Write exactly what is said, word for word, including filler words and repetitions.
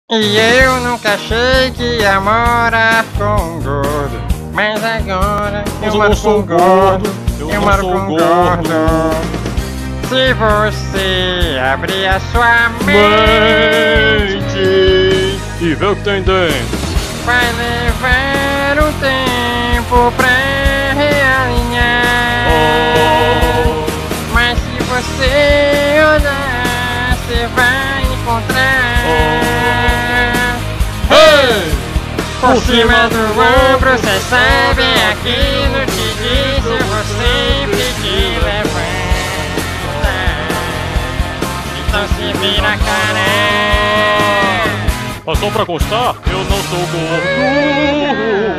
E eu nunca achei que ia morar com um gordo, mas agora Mas eu eu moro não com sou um gordo, eu eu não moro sou com um gordo. gordo. Se você abrir a sua mente, Mente e vê o que tem dentro. vai levar um tempo pra realinhar. Oh, Mas se você olhar, você vai encontrar. hey! Por cima do ombro, cê sabe aquilo que disse, eu vou sempre te levantar. Então se vira a cara. Mas só pra constar, eu não sou gordo.